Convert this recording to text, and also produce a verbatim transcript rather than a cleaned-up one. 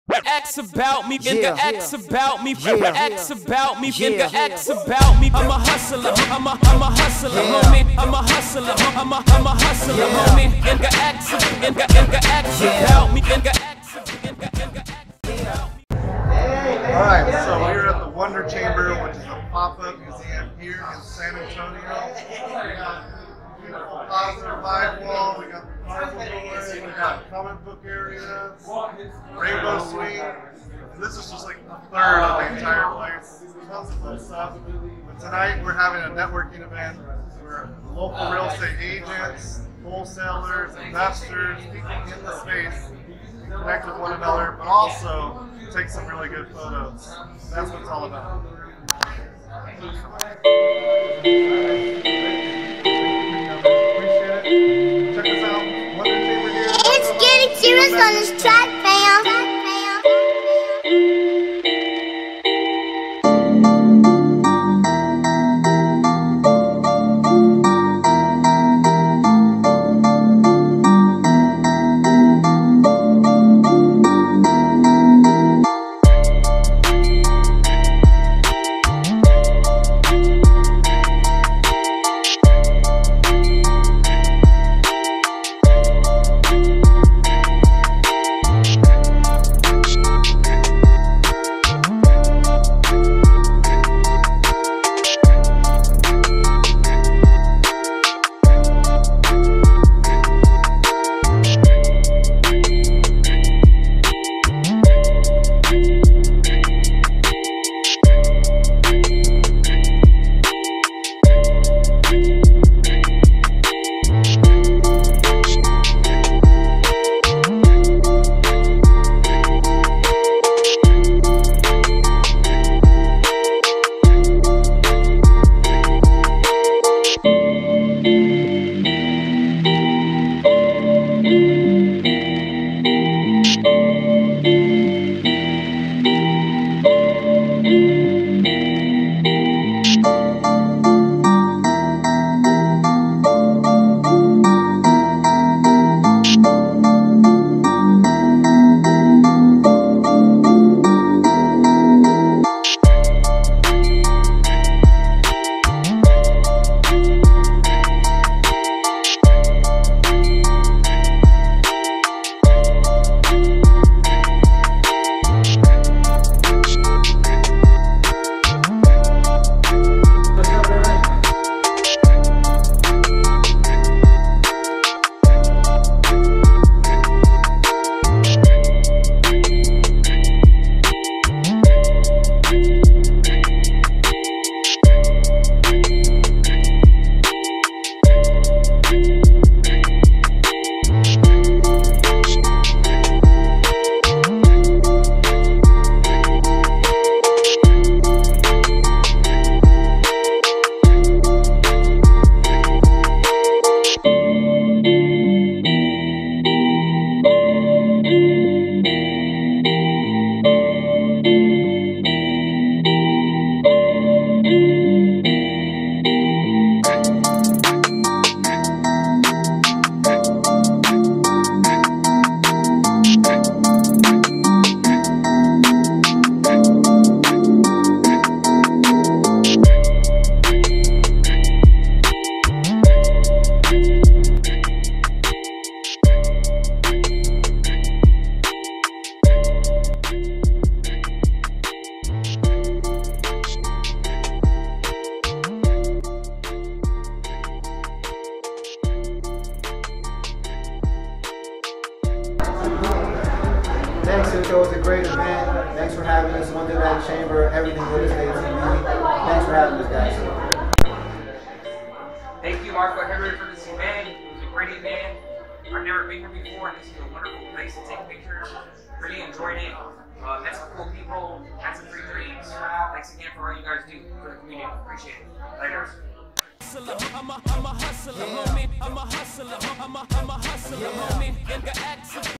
X about me, Yeah. nigga, X about me, Yeah. X about me, Yeah. nigga, X about me. I'm a hustler, I'm a, I'm a hustler, Yeah. homie. I'm a hustler, I'm a, I'm a hustler, Yeah. homie. Nigga, X, nigga, nigga, X Yeah. about me, nigga, X, nigga, nigga, X about me. Alright, so we're at the Wonder Chamber, which is a pop-up museum here in San Antonio. We got beautiful positive vibe wall, we got the marble doors, we got comic book area, rainbow suite, and this is just like a third of the entire place. Tons of fun stuff. But tonight we're having a networking event where local real estate agents, wholesalers, investors, people in the space connect with one another, but also take some really good photos. That's what it's all about. Appreciate it. Check us out. Wonder Chamber here. It's getting serious on this track, fam. Thanks, it was a great event. Thanks for having us. Wonderland Chamber, everything Real Estate T V. Thanks for having us, guys. Thank you, Marco Henry, for this event. It was a great event. I've never been here before, and this is a wonderful place to take pictures. Really enjoyed it. Uh, met some cool people, had some free drinks. Thanks again for all you guys do for the community. Appreciate it. Later. I'm a, I'm a hustler, homie. I'm a hustler, I'm a, I'm a hustler, homie. Nigga, X